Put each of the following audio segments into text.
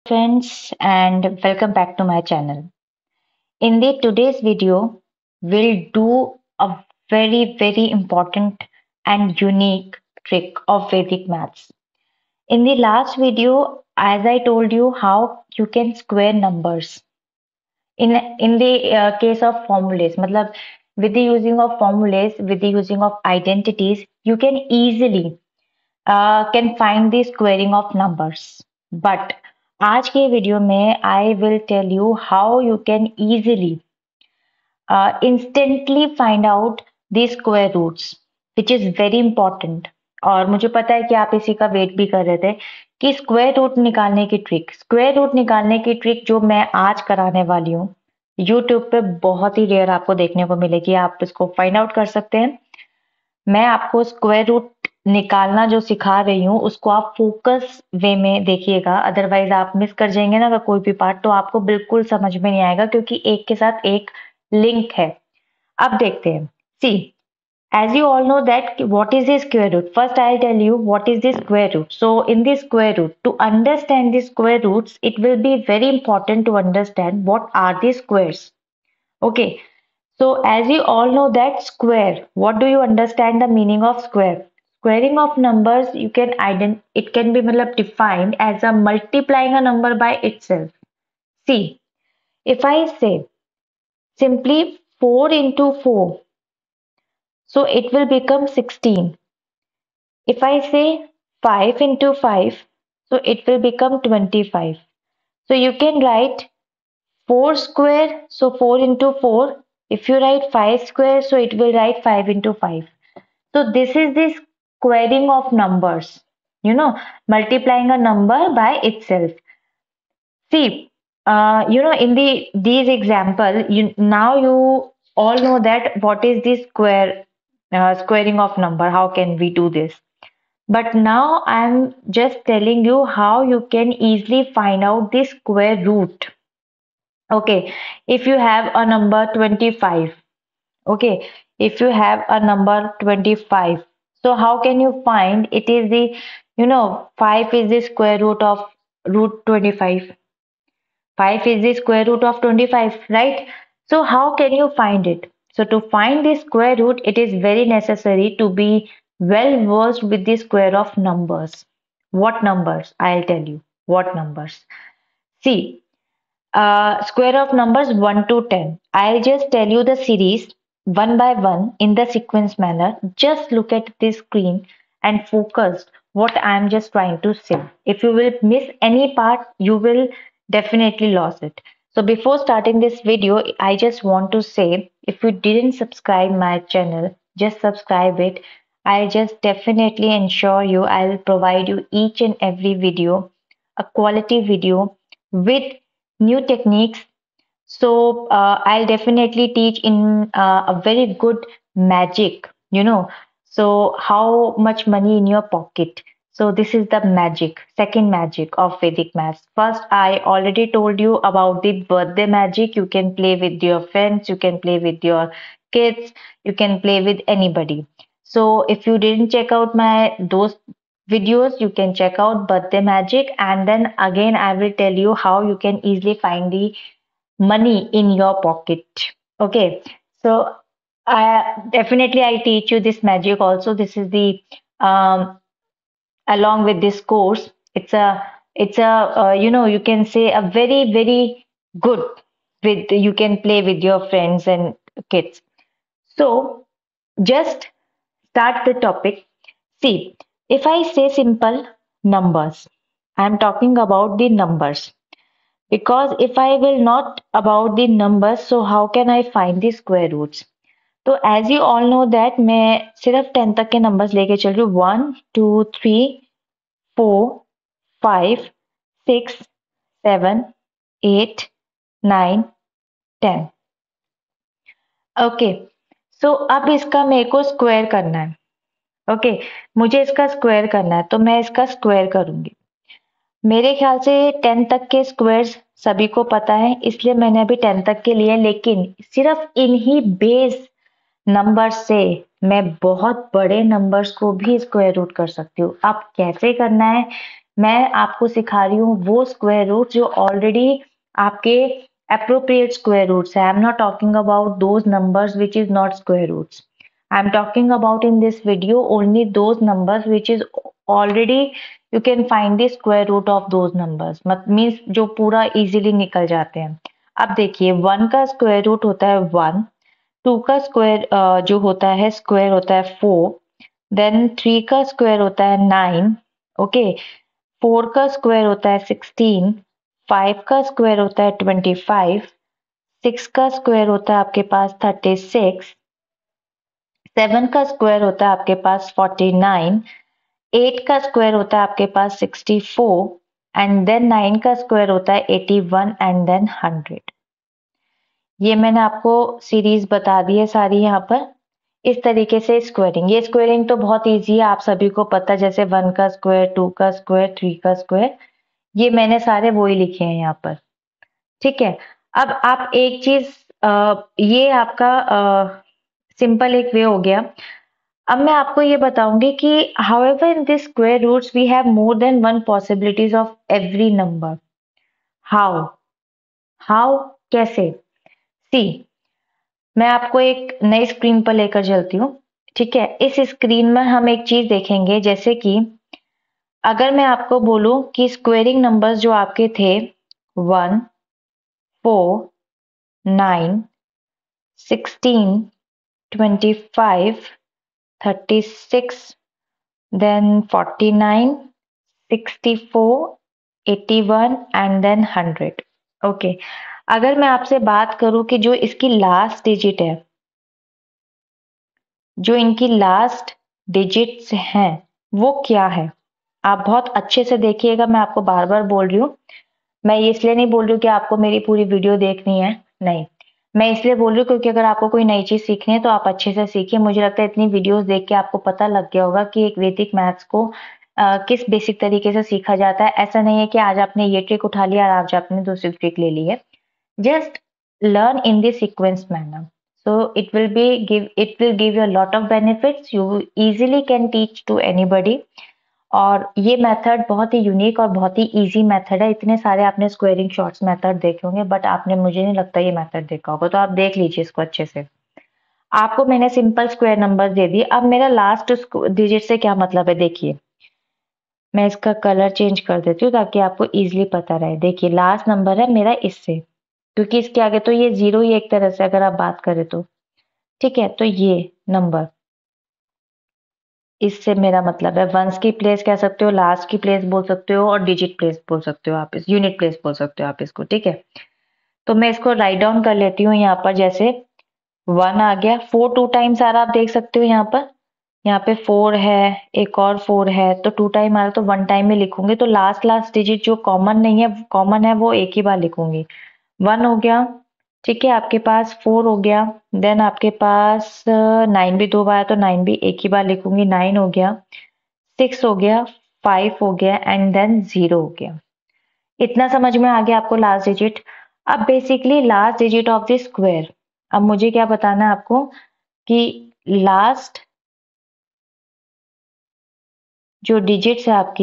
friends and welcome back to my channel. In the today's video, we'll do a very important and unique trick of Vedic maths. In the last video, as I told you how you can square numbers. In the case of formulas, matlab with the using of formulas, with the using of identities, you can easily can find the squaring of numbers. But आज के video में I will tell you how you can easily instantly find out the square roots, which is very important. और मुझे पता है कि आप इसी का वेट भी कर रहे थे कि स्क्वायर रूट निकालने की ट्रिक जो मैं आज कराने वाली हूँ यूट्यूब पे बहुत ही रेयर आपको देखने को मिलेगी। आप इसको फाइंड आउट कर सकते हैं। मैं आपको स्क्वायर रूट निकालना जो सिखा रही हूँ उसको आप फोकस वे में देखिएगा, अदरवाइज आप मिस कर जाएंगे ना अगर कोई भी पार्ट, तो आपको बिल्कुल समझ में नहीं आएगा क्योंकि एक के साथ एक लिंक है। अब देखते हैं। See, as you all know that what is the square root, first I'll tell you what is the square root. So in the square root, to understand the square roots, it will be very important to understand what are the squares. Okay, so as you all know that square, what do you understand the meaning of square? Squaring of numbers, you can it can be defined as a multiplying a number by itself. See, if I say simply 4 into 4, so it will become 16. If I say 5 into 5, so it will become 25. So you can write 4 square, so 4 into 4. If you write 5 square, so it will write 5 into 5. So this is the squaring of numbers, multiplying a number by itself. See, in these example, now you all know that what is the squaring of number. How can we do this? But now I'm just telling you how you can easily find out the square root. Okay, if you have a number 25, okay, if you have a number 25, so how can you find it is the, 5 is the square root of root 25. 5 is the square root of 25, right? So how can you find it? So to find the square root, it is very necessary to be well versed with the square of numbers. What numbers? I'll tell you. What numbers? See, square of numbers 1 to 10. I'll just tell you the series one by one in the sequence manner. Just look at this screen and focus what I'm just trying to say. If you will miss any part, you will definitely lose it. So before starting this video, I just want to say if you didn't subscribe my channel, just subscribe it. I'll just definitely ensure you I'll provide you each and every video, a quality video with new techniques. So I'll definitely teach in a very good magic, so how much money in your pocket. So this is the magic, second magic of Vedic maths. First, I already told you about the birthday magic. You can play with your friends, you can play with your kids, you can play with anybody. So if you didn't check out my those videos, you can check out birthday magic, and then again I will tell you how you can easily find the money in your pocket. Okay, so I definitely I teach you this magic also. This is the along with this course. It's a you can say a very good with you can play with your friends and kids. So just start the topic. See, if I say simple numbers, I'm talking about the numbers. Because if I will not about the numbers, so how can I find the square roots? तो as you all know that मैं सिर्फ 10 तक के numbers लेके चल रही हूँ। 1 2 3 4 5 6 7 8 9 10। Okay, सो अब इसका मेरे को स्क्वायर करना है। ओके, मुझे इसका स्क्वायर करना है तो मैं इसका स्क्वायर करूंगी। मेरे ख्याल से 10 तक के स्क्वायर्स सभी को पता है, इसलिए मैंने अभी 10 तक के लिए, लेकिन सिर्फ इन्हीं बेस नंबर से मैं बहुत बड़े नंबर्स को भी स्क्वायर रूट कर सकती हूँ। अब कैसे करना है मैं आपको सिखा रही हूँ वो स्क्वायर रूट जो ऑलरेडी आपके appropriate square roots है. I'm not talking about those numbers which is not square roots. I'm talking about in this video only those numbers which is already you can find the square root of those numbers. Means जो पूरा easily निकल जाते हैं. अब देखिए 1 का square root होता है 1, 2 का स्क्वायर जो होता है स्क्वायर होता है 4, देन 3 का स्क्वायर होता है 9, ओके, 4 का स्क्वायर होता है 16, 5 का स्क्वायर होता है 25, 6 का स्क्वायर होता है आपके पास 36, 7 का स्क्वायर होता है आपके पास 49, 8 का स्क्वायर होता है आपके पास 64 एंड देन 9 का स्क्वायर होता है 81 एंड देन 100. ये मैंने आपको सीरीज बता दी है सारी यहाँ पर. इस तरीके से स्क्वायरिंग, ये स्क्वायरिंग तो बहुत इजी है, आप सभी को पता है, जैसे 1 का स्क्वायर, 2 का स्क्वायर, 3 का स्क्वायर, ये मैंने सारे वो ही लिखे हैं यहाँ पर. ठीक है. अब आप एक चीज, ये आपका सिंपल एक वे हो गया. अब मैं आपको ये बताऊंगी कि however in this square roots we have more than one possibilities of every number. how कैसे? सी, मैं आपको एक नई स्क्रीन पर लेकर चलती हूँ. ठीक है. इस स्क्रीन में हम एक चीज देखेंगे, जैसे कि अगर मैं आपको बोलूं कि स्क्वेयरिंग नंबर्स जो आपके थे 1, 4, 9, 16, 25, 36, then 49, 64, 81 एंड देन 100. ओके. अगर मैं आपसे बात करूं कि जो इसकी लास्ट डिजिट है, जो इनकी लास्ट डिजिट्स हैं, वो क्या है? आप बहुत अच्छे से देखिएगा, मैं आपको बार बार बोल रही हूँ. मैं ये इसलिए नहीं बोल रही हूँ कि आपको मेरी पूरी वीडियो देखनी है, नहीं, मैं इसलिए बोल रही हूँ क्योंकि अगर आपको कोई नई चीज सीखनी है तो आप अच्छे से सीखिए. मुझे लगता है इतनी वीडियोस देख के आपको पता लग गया होगा कि एक वैदिक मैथ्स को किस बेसिक तरीके से सीखा जाता है. ऐसा नहीं है कि आज आपने ये ट्रिक उठा लिया और आज आपने दूसरी ट्रिक ले ली है. Just learn in the sequence manner, so it will give you a lot of benefits. You easily can teach to anybody. और ये मेथड बहुत ही यूनिक और बहुत ही इजी मेथड है. इतने सारे आपने स्क्वेयरिंग शॉर्ट्स मेथड देखे होंगे, बट आपने, मुझे नहीं लगता ये मेथड देखा होगा, तो आप देख लीजिए इसको अच्छे से. आपको मैंने सिंपल स्क्वायर नंबर दे दिए. अब मेरा लास्ट डिजिट से क्या मतलब है, देखिए मैं इसका कलर चेंज कर देती हूँ ताकि आपको इजीली पता रहे. देखिए लास्ट नंबर है मेरा इससे, क्योंकि इसके आगे तो ये जीरो ही एक तरह से अगर आप बात करें तो. ठीक है. तो ये नंबर, इससे मेरा मतलब है वंस की प्लेस कह सकते हो, लास्ट की प्लेस बोल सकते हो, और डिजिट प्लेस बोल सकते हो आप, इस यूनिट प्लेस बोल सकते हो आप इसको. ठीक है. तो मैं इसको राइट डाउन कर लेती हूँ यहाँ पर. जैसे 1 आ गया, 4 टू टाइम्स आ रहा, आप देख सकते हो यहाँ पर. यहाँ पे 4 है, एक और 4 है, तो 2 टाइम आ रहा, तो 1 टाइम में लिखूंगी. तो लास्ट डिजिट जो कॉमन नहीं है, कॉमन है, वो एक ही बार लिखूंगी. 1 हो गया. ठीक है. आपके पास 4 हो गया. देन आपके पास 9 भी 2 बार है, तो 9 भी एक ही बार लिखूंगी. 9 हो गया, 6 हो गया, 5 हो गया एंड देन 0 हो गया. इतना समझ में आ गया आपको लास्ट डिजिट. अब basically last digit of the square. अब मुझे क्या बताना है आपको कि लास्ट जो डिजिट्स है आपकी,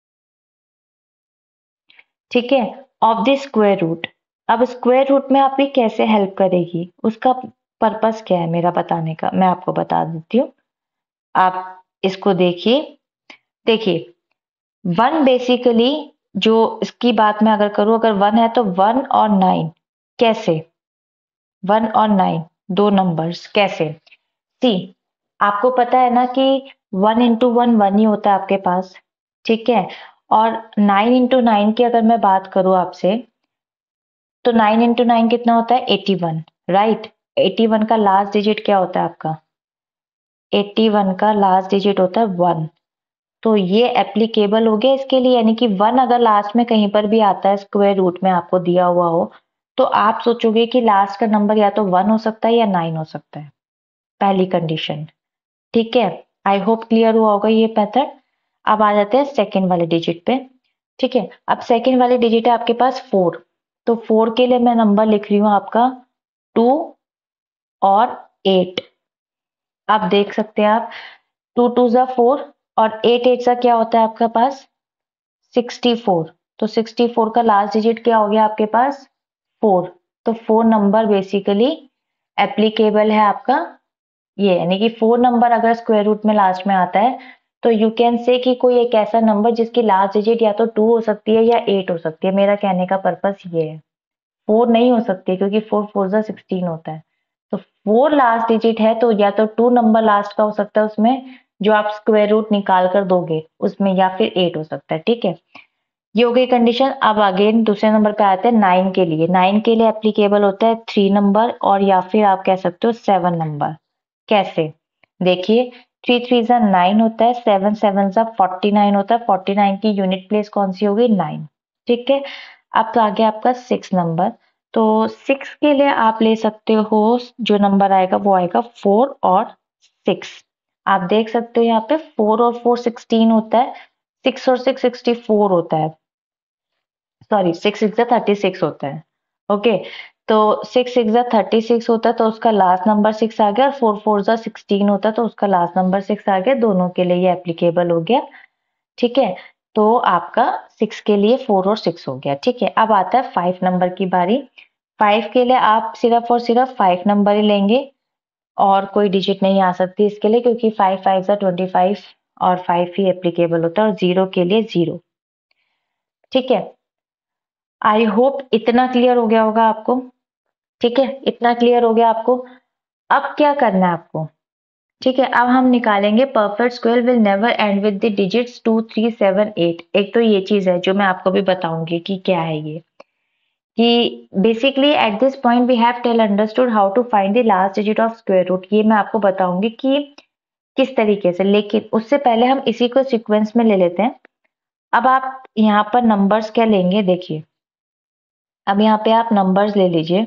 ठीक है, ऑफ द स्क्वायर रूट. अब स्क्वायर रूट में आपकी कैसे हेल्प करेगी, उसका पर्पस क्या है मेरा बताने का, मैं आपको बता देती हूँ. आप इसको देखिए. देखिए 1 बेसिकली, जो इसकी बात मैं अगर करूं, अगर 1 है तो 1 और 9 कैसे, 1 और 9 दो नंबर्स कैसे. सी, आपको पता है ना कि 1 इंटू 1 1 ही होता है आपके पास. ठीक है. और 9 इंटू 9 की अगर मैं बात करूं आपसे, तो 9 इंटू 9 कितना होता है, 81, राइट. 81 का लास्ट डिजिट क्या होता है आपका, 81 का लास्ट डिजिट होता है 1. तो ये एप्लीकेबल हो गया इसके लिए, यानी कि 1 अगर लास्ट में कहीं पर भी आता है स्क्वायर रूट में आपको दिया हुआ हो, तो आप सोचोगे कि लास्ट का नंबर या तो 1 हो सकता है या 9 हो सकता है, पहली कंडीशन. ठीक है. आई होप क्लियर हुआ होगा ये मेथड. अब आ जाते हैं सेकेंड वाले डिजिट पे. ठीक है. अब सेकेंड वाले डिजिट है आपके पास 4. तो 4 के लिए मैं नंबर लिख रही हूं आपका 2 और 8. आप देख सकते हैं आप, 2 2 जा 4 और 8 8 सा क्या होता है आपका पास 64। तो 64 का लास्ट डिजिट क्या हो गया आपके पास? 4। तो 4 नंबर बेसिकली एप्लीकेबल है आपका ये, यानी कि 4 नंबर अगर स्क्वायर रूट में लास्ट में आता है तो यू कैन से कि कोई एक ऐसा नंबर जिसकी लास्ट डिजिट या तो 2 हो सकती है या 8 हो सकती है। मेरा कहने का पर्पस ये है, 4 नहीं हो सकती क्योंकि 4 4 जा 16 होता है। तो 4 लास्ट डिजिट है तो या तो 2 नंबर लास्ट का हो सकता है उसमें जो आप स्क्वायर रूट निकाल कर दोगे उसमें, या फिर 8 हो सकता है। ठीक है, ये हो गई कंडीशन। अब अगेन दूसरे नंबर पे आते हैं 9 के लिए। 9 के लिए एप्लीकेबल होता है 3 नंबर और या फिर आप कह सकते हो 7 नंबर। कैसे? देखिए, 3 3 जा 9 होता है, 7 7 जा 49 होता है। 49 की यूनिट प्लेस कौन सी होगी? 9। ठीक है, अब तो आ गया आपका 6 नंबर। तो 6 के लिए आप ले सकते हो, जो नंबर आएगा वो आएगा 4 और 6। आप देख सकते हो यहाँ पे 4 और 4 16 होता है, 6 और 6 64 होता है, सॉरी 6 6 जा 36 होता है। ओके, तो 6 6 जा 36 होता है तो उसका लास्ट नंबर 6 आ गया, और 4 4 जा 16 होता है तो उसका लास्ट नंबर 6 आ गया। दोनों के लिए ये एप्लीकेबल हो गया। ठीक है, तो आपका 6 के लिए 4 और 6 हो गया। ठीक है, अब आता है 5 नंबर की बारी। 5 के लिए आप सिर्फ और सिर्फ 5 नंबर ही लेंगे और कोई डिजिट नहीं आ सकती इसके लिए, क्योंकि 5 5 जा 25 और 5 ही एप्लीकेबल होता है, और 0 के लिए 0। ठीक है, आई होप इतना क्लियर हो गया होगा आपको। ठीक है, इतना क्लियर हो गया आपको। अब क्या करना है आपको? ठीक है, अब हम निकालेंगे perfect square will never end with the digits 2 3 7 8। एक तो ये चीज है जो मैं आपको भी बताऊंगी कि क्या है ये, कि basically at this point we have tell understood how to find the last digit of square root. ये मैं आपको बताऊंगी कि किस तरीके से, लेकिन उससे पहले हम इसी को सीक्वेंस में ले लेते हैं। अब आप यहाँ पर नंबर्स क्या लेंगे, देखिए, अब यहाँ पे आप नंबर्स ले लीजिए।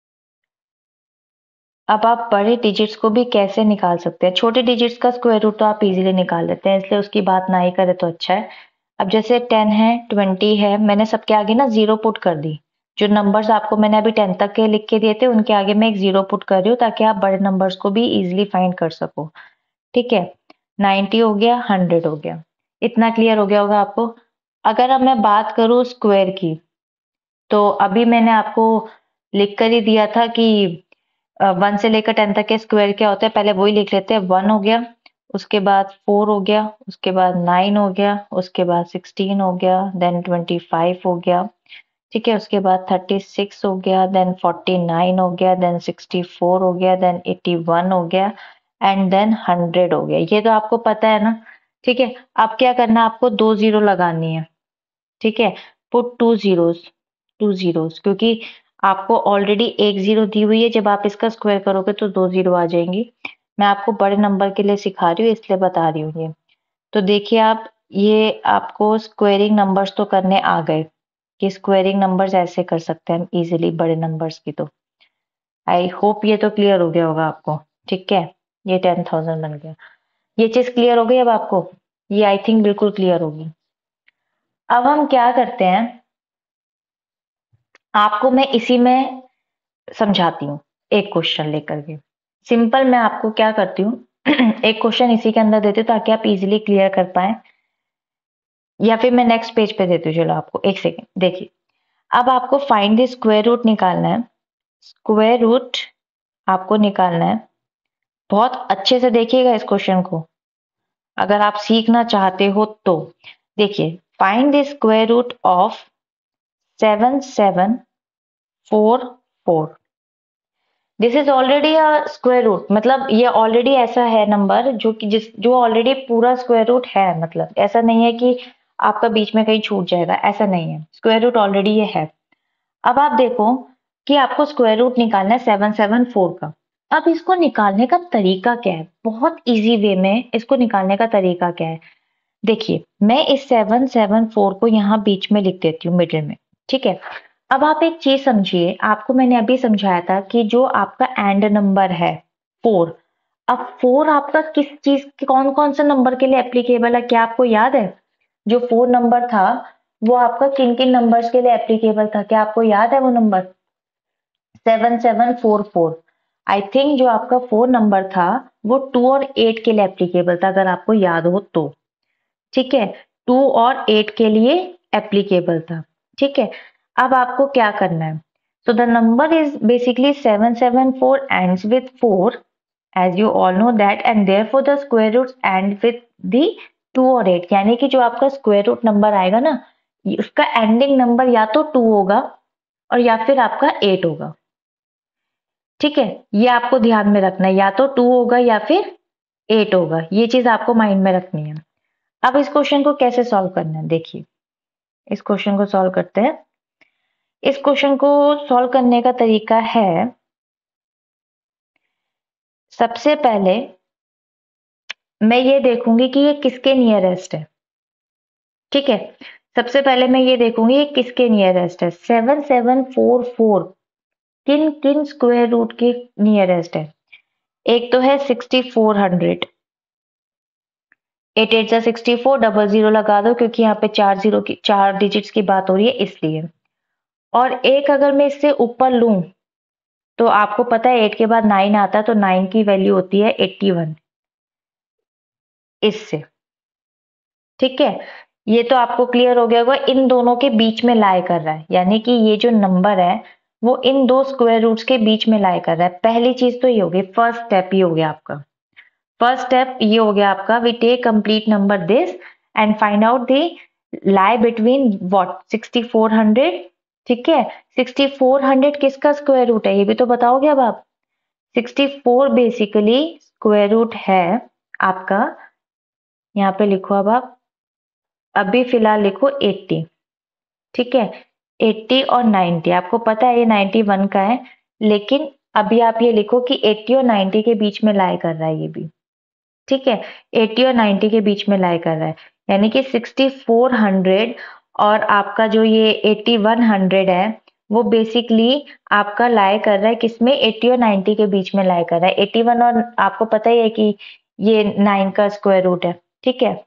अब आप बड़े डिजिट्स को भी कैसे निकाल सकते हैं? छोटे डिजिट्स का स्क्वायर रूट तो आप इजीली निकाल लेते हैं, इसलिए उसकी बात ना ही करें तो अच्छा है। अब जैसे 10 है, 20 है, मैंने सबके आगे ना 0 पुट कर दी। जो नंबर्स आपको मैंने अभी 10 तक के लिख के दिए थे उनके आगे मैं एक 0 पुट कर रही हूँ ताकि आप बड़े नंबर्स को भी इजीली फाइंड कर सको। ठीक है, 90 हो गया, 100 हो गया। इतना क्लियर हो गया होगा आपको। अगर अब मैं बात करूँ स्क्वायर की, तो अभी मैंने आपको लिख कर ही दिया था कि 1 से लेकर 10 तक के स्क्वायर क्या होता है, पहले वही लिख लेते हैं। 1 हो गया, उसके बाद 4 हो गया, उसके बाद 9 हो गया, उसके बाद 16 हो गया, देन 25 हो गया। ठीक है, उसके बाद 36 हो गया, देन 49 हो गया, देन 64 हो गया, देन 81 हो गया, एंड देन 100 हो गया। ये तो आपको पता है ना। ठीक है, अब क्या करना है आपको? 2 जीरो लगानी है। ठीक है, पुट 2 जीरोस, 2 जीरोस, क्योंकि आपको ऑलरेडी एक जीरो दी हुई है, जब आप इसका स्क्वायर करोगे तो 2 जीरो आ जाएंगी। मैं आपको बड़े नंबर के लिए सिखा रही हूँ इसलिए बता रही हूँ ये। तो देखिए आप, ये आपको स्क्वेयरिंग नंबर्स तो करने आ गए कि स्क्वेयरिंग नंबर्स ऐसे कर सकते हैं हम इजीली बड़े नंबर्स की। तो आई होप ये तो क्लियर हो गया होगा आपको। ठीक है, ये 10,000 बन गया। ये चीज क्लियर हो गई अब आपको? ये आई थिंक बिल्कुल क्लियर होगी। अब हम क्या करते हैं, आपको मैं इसी में समझाती हूँ एक क्वेश्चन लेकर के। सिंपल मैं आपको क्या करती हूँ एक क्वेश्चन इसी के अंदर देती हूँ ताकि आप इजीली क्लियर कर पाए, या फिर मैं नेक्स्ट पेज पे देती हूँ। चलो आपको एक सेकेंड देखिए। अब आपको फाइंड द स्क्वायर रूट निकालना है। स्क्वायर रूट आपको निकालना है। बहुत अच्छे से देखिएगा इस क्वेश्चन को अगर आप सीखना चाहते हो तो। देखिए, find the square root of 7744। This is already a square root, मतलब ये ऑलरेडी ऐसा है नंबर जो कि जो ऑलरेडी पूरा स्क्वायर रूट है। मतलब ऐसा नहीं है कि आपका बीच में कहीं छूट जाएगा, ऐसा नहीं है, स्क्वायर रूट ऑलरेडी ये है। अब आप देखो कि आपको स्क्वायर रूट निकालना है 774 का। अब इसको निकालने का तरीका क्या है? बहुत इजी वे में इसको निकालने का तरीका क्या है, देखिए, मैं इस 774 को यहाँ बीच में लिख देती हूँ, मिडिल में। ठीक है, अब आप एक चीज समझिए, आपको मैंने अभी समझाया था कि जो आपका एंड नंबर है 4, अब 4 आपका किस चीज, कौन कौन से नंबर के लिए एप्लीकेबल है, क्या आपको याद है? जो 4 नंबर था वो आपका किन किन नंबर्स के लिए एप्लीकेबल था, क्या आपको याद है वो नंबर? 7744। आई थिंक जो आपका 4 नंबर था वो 2 और 8 के लिए एप्लीकेबल था, अगर आपको याद हो तो। ठीक है, 2 और 8 के लिए एप्लीकेबल था। ठीक है, अब आपको क्या करना है? So the number is basically 774 ends with 4 as you all know that, and therefore the square roots end with the 2 और 8, यानी कि जो आपका स्क्वायर रूट नंबर आएगा ना, उसका एंडिंग नंबर या तो 2 होगा और या फिर आपका 8 होगा। ठीक है, ये आपको ध्यान में रखना है, या तो 2 होगा या फिर 8 होगा, ये चीज आपको माइंड में रखनी है। अब इस क्वेश्चन को कैसे सॉल्व करना है, देखिए इस क्वेश्चन को सॉल्व करते हैं। इस क्वेश्चन को सॉल्व करने का तरीका है, सबसे पहले मैं ये देखूंगी कि ये किसके नियरेस्ट है। ठीक है, सबसे पहले मैं ये देखूंगी ये किसके नियरेस्ट है। 7744 किन किन स्क्वायर रूट के नियरेस्ट है? एक तो है 6400, 8 8 जा 64, डबल जीरो लगा दो क्योंकि यहाँ पे 4 डिजिट्स की बात हो रही है इसलिए। और एक अगर मैं इससे ऊपर लूं तो आपको पता है 8 के बाद 9 आता है, तो 9 की वैल्यू होती है 81 इससे। ठीक है, ये तो आपको क्लियर हो गया होगा, इन दोनों के बीच में लाई कर रहा है, यानी कि ये जो नंबर है वो इन दो स्क्वायर रूट्स के बीच में लाई कर रहा है। पहली चीज तो ये होगी, फर्स्ट स्टेप ये हो गया आपका। फर्स्ट स्टेप ये हो गया आपका, we take complete number this and find out the lie between what 6400। ठीक है, 6400 किसका स्क्वायर रूट है ये भी तो बताओगे अब आप। 64 बेसिकली स्क्वायर रूट है आपका, यहाँ पे लिखो अब आप, अभी फिलहाल लिखो 80। ठीक है, 80 और 90, आपको पता है ये 91 का है, लेकिन अभी आप ये लिखो कि 80 और 90 के बीच में लाई कर रहा है ये भी। ठीक है, 80 और 90 के बीच में लाई कर रहा है, यानी कि 6400 और आपका जो ये 8100 है वो बेसिकली आपका लाई कर रहा है किसमें, 80 और 90 के बीच में लाई कर रहा है। 81 और आपको पता ही है कि ये 9 का स्क्वायर रूट है। ठीक है,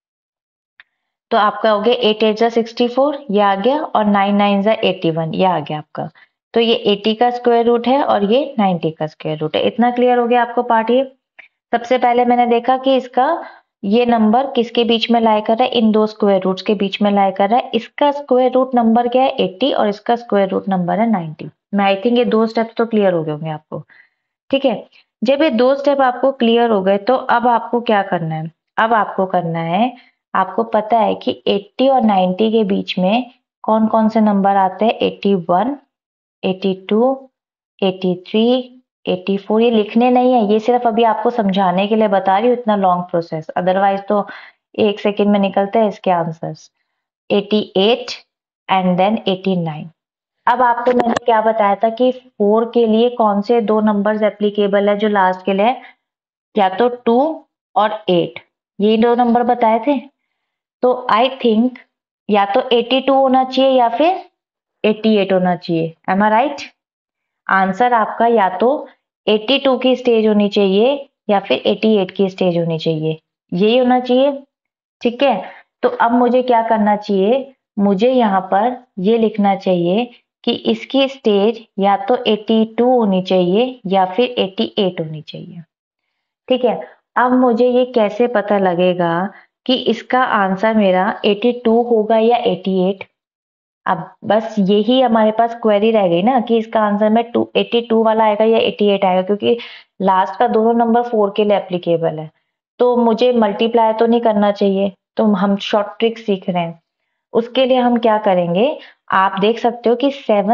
तो आपका हो गया 8 8 जा 64 ये आ गया, और 9 9 जा 81 ये आ गया आपका। तो ये 80 का स्क्वायर रूट है और ये 90 का स्क्वायर रूट है। इतना क्लियर हो गया आपको पार्ट ये। सबसे पहले मैंने देखा कि इसका ये नंबर किसके बीच में लाई कर रहा है, इन दो स्क्वायर रूट्स के बीच में लाई कर रहा है। इसका स्क्वायर रूट नंबर क्या है 80 और इसका स्क्वायर रूट नंबर है 90। मैं आई थिंक ये दो स्टेप्स तो क्लियर हो गए होंगे आपको। ठीक है, जब ये दो स्टेप आपको क्लियर हो गए तो अब आपको क्या करना है, अब आपको करना है, आपको पता है कि 80 और 90 के बीच में कौन कौन से नंबर आते हैं, 81, 82, 83, 84। ये लिखने नहीं है, ये सिर्फ अभी आपको समझाने के लिए बता रही हूँ, इतना लॉन्ग प्रोसेस, अदरवाइज तो 1 सेकेंड में निकलते हैं इसके आंसर्स। 88 and then 89। अब आपको मैंने क्या बताया था कि 4 के लिए कौन से दो नंबर्स एप्लीकेबल है, जो लास्ट के लिए, या तो 2 और 8, ये दो नंबर बताए थे। तो आई थिंक या तो 82 होना चाहिए या फिर 88 होना चाहिए। M I right? आंसर आपका या तो 82 की स्टेज होनी चाहिए या फिर 88 की स्टेज होनी चाहिए, यही होना चाहिए। ठीक है, तो अब मुझे क्या करना चाहिए, मुझे यहाँ पर ये लिखना चाहिए कि इसकी स्टेज या तो 82 होनी चाहिए या फिर 88 होनी चाहिए। ठीक है, अब मुझे ये कैसे पता लगेगा कि इसका आंसर मेरा 82 होगा या 88? अब बस यही हमारे पास क्वेरी रह गई ना कि इसका आंसर में 82 वाला आएगा या 88 आएगा, क्योंकि लास्ट का दोनों नंबर 4 के लिए एप्लीकेबल है। तो मुझे मल्टीप्लाई तो नहीं करना चाहिए, तो हम शॉर्ट ट्रिक सीख रहे हैं। उसके लिए हम क्या करेंगे, आप देख सकते हो कि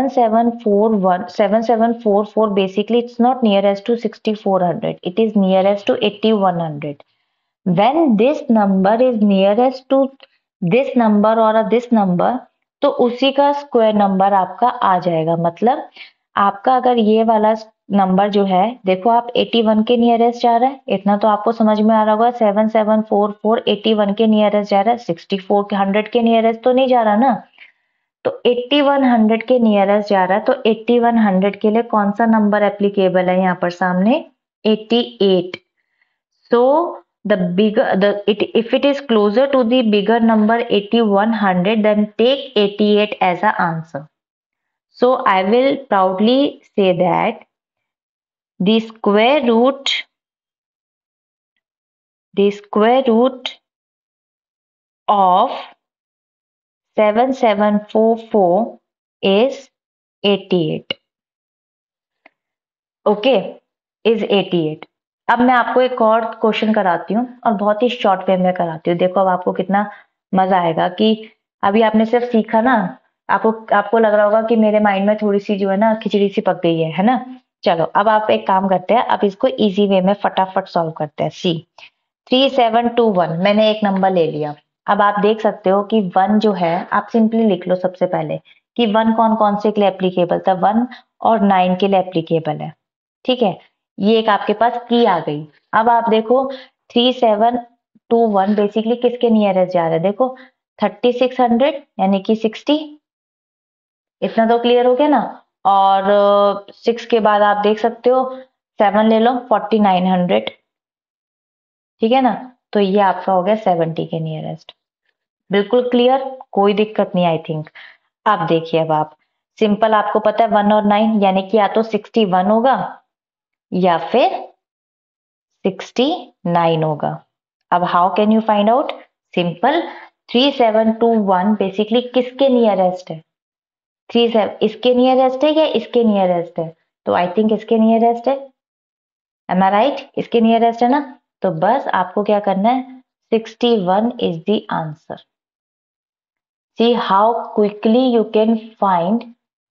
7744 basically it's not nearest to 6400, it is nearest to 8100। when this number is nearest to this number or this number, तो उसी का स्क्वायर नंबर आपका आ जाएगा। मतलब आपका अगर ये वाला नंबर जो है, देखो आप 81 के नियरेस्ट जा रहा है, इतना तो आपको समझ में आ रहा होगा। 7744 81 के नियरेस्ट जा रहा है, 6400 के नियरेस्ट तो नहीं जा रहा ना। तो 8100 के नियरेस्ट जा रहा है, तो 8100 के लिए कौन सा नंबर एप्लीकेबल है यहाँ पर सामने, 88। So if it is closer to the bigger number 8100, then take 88 as a answer. So I will proudly say that the square root of 7744 is 88. Okay, is 88। अब मैं आपको एक और क्वेश्चन कराती हूँ और बहुत ही शॉर्ट वे में कराती हूँ। देखो अब आपको कितना मजा आएगा कि अभी आपने सिर्फ सीखा ना, आपको लग रहा होगा कि मेरे माइंड में थोड़ी सी जो है ना खिचड़ी सी पक गई है ना। चलो अब आप एक काम करते हैं, अब इसको इजी वे में फटाफट सॉल्व करते हैं। सी 3721 मैंने एक नंबर ले लिया। अब आप देख सकते हो कि वन जो है, आप सिंपली लिख लो सबसे पहले कि वन कौन कौन से के लिए एप्लीकेबल था। 1 और 9 के लिए एप्लीकेबल है, ठीक है। ये एक आपके पास की आ गई। अब आप देखो 3721 बेसिकली किसके नियरेस्ट जा रहा है, देखो 3600 यानी कि 60, इतना तो क्लियर हो गया ना। और 6 के बाद आप देख सकते हो 7 ले लो 4900, ठीक है ना। तो ये आपका हो गया 70 के नियरेस्ट। बिल्कुल क्लियर, कोई दिक्कत नहीं आई थिंक। अब देखिए, अब आप सिंपल, आपको पता है 1 और 9 यानी कि या तो 61 होगा या फिर 69 होगा। अब how can you find out, simple 3721 basically किसके नियरेस्ट है, 37 इसके नियरेस्ट है या इसके नियरेस्ट है, तो आई थिंक इसके नियरेस्ट है। एम आई राइट, इसके नियरेस्ट है ना। तो बस आपको क्या करना है, 61 is the answer. See how quickly you can find,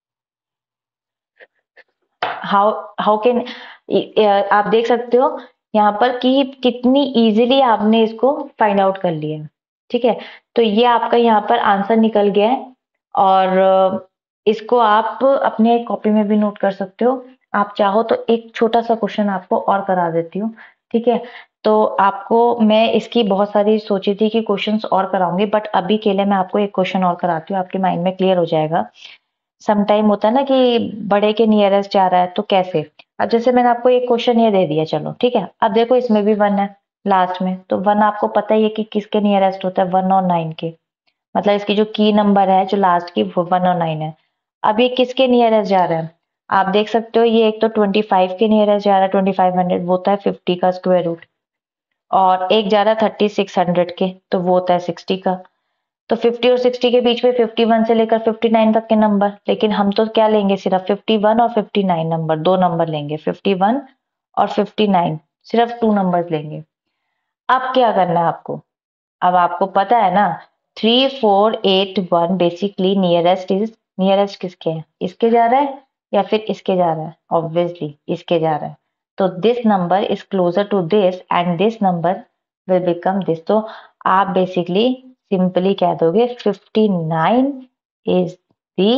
how can, आप देख सकते हो यहाँ पर कि कितनी इजीली आपने इसको फाइंड आउट कर लिया, ठीक है। तो ये आपका यहाँ पर आंसर निकल गया है और इसको आप अपने कॉपी में भी नोट कर सकते हो। आप चाहो तो एक छोटा सा क्वेश्चन आपको और करा देती हूँ, ठीक है। तो आपको मैं इसकी बहुत सारी सोची थी कि क्वेश्चंस और कराऊंगी, बट अभी के लिए मैं आपको एक क्वेश्चन और कराती हूँ, आपके माइंड में क्लियर हो जाएगा। सम टाइम होता है ना कि बड़े के नियरेस्ट जा रहा है तो कैसे। अब जैसे मैंने आपको एक क्वेश्चन ये दे दिया, चलो ठीक है। अब देखो इसमें भी 1 है लास्ट में, तो 1 आपको पता ही है कि किसके नियरेस्ट होता है, 1 और 9 के। मतलब इसकी जो की नंबर है जो लास्ट की, वो 1 और 9 है। अब ये किसके नियरेस्ट जा रहा है, आप देख सकते हो ये एक तो 25 के नियरेस्ट जा रहा है, 2500 वो होता है 50 का स्क्वायर रूट, और एक जा रहा है 3600 के, तो वो होता है 60 का। तो 50 और 60 के बीच में 51 से लेकर 59 तक के नंबर, लेकिन हम तो क्या लेंगे, सिर्फ 51 और 59 नंबर, दो नंबर लेंगे, 51 और 59, सिर्फ 2 नंबर्स लेंगे। अब क्या करना है आपको, अब आपको पता है ना 3481 बेसिकली नियरेस्ट किसके है, इसके जा रहा है या फिर इसके जा रहा है, ऑब्वियसली इसके जा रहा है। तो this number is closer to this and this number will become this. तो आप बेसिकली सिंपली कह दोगे 59 is the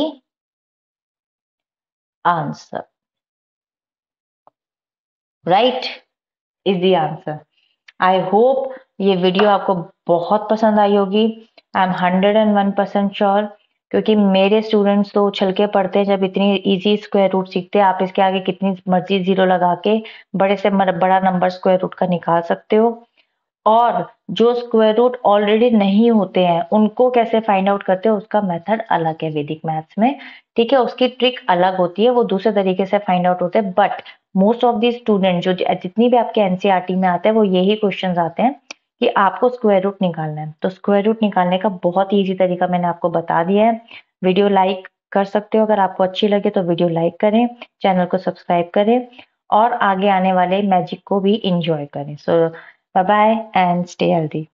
answer, right, is the answer. I hope ये वीडियो आपको बहुत पसंद आई होगी। आई एम 101% श्योर, क्योंकि मेरे स्टूडेंट्स तो उछल के पढ़ते हैं जब इतनी इजी स्क्वायर रूट सीखते हैं। आप इसके आगे कितनी मर्जी जीरो लगा के बड़े से बड़ा नंबर स्क्वायर रूट का निकाल सकते हो। और जो स्क्वायर रूट ऑलरेडी नहीं होते हैं उनको कैसे फाइंड आउट करते हो, उसका मेथड अलग है वैदिक मैथ्स में, ठीक है। उसकी ट्रिक अलग होती है, वो दूसरे तरीके से फाइंड आउट होते हैं। But most of the student जो जितनी भी आपके एनसीईआरटी में आते हैं वो यही क्वेश्चन आते हैं कि आपको स्क्वायर रूट निकालना है। तो स्क्वायर रूट निकालने का बहुत ही ईजी तरीका मैंने आपको बता दिया है। वीडियो लाइक कर सकते हो, अगर आपको अच्छी लगे तो वीडियो लाइक करें, चैनल को सब्सक्राइब करें और आगे आने वाले मैजिक को भी इंजॉय करें। सो bye bye and stay healthy.